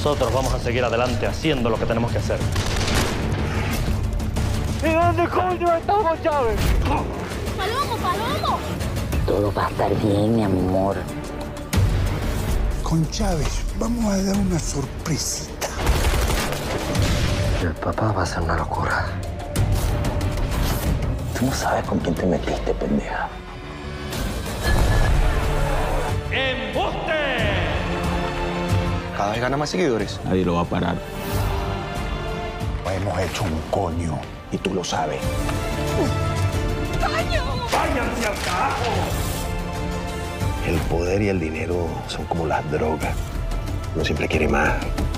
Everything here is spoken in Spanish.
Nosotros vamos a seguir adelante haciendo lo que tenemos que hacer. ¿Y dónde coño estamos, Chávez? ¡Palomo, Palomo! Todo va a estar bien, mi amor. Con Chávez vamos a dar una sorpresita. El papá va a ser una locura. Tú no sabes con quién te metiste, pendeja. ¡Embuste! Cada vez gana más seguidores. Nadie lo va a parar. Hemos hecho un coño y tú lo sabes. ¡Váyanse al carajo! El poder y el dinero son como las drogas. Uno siempre quiere más.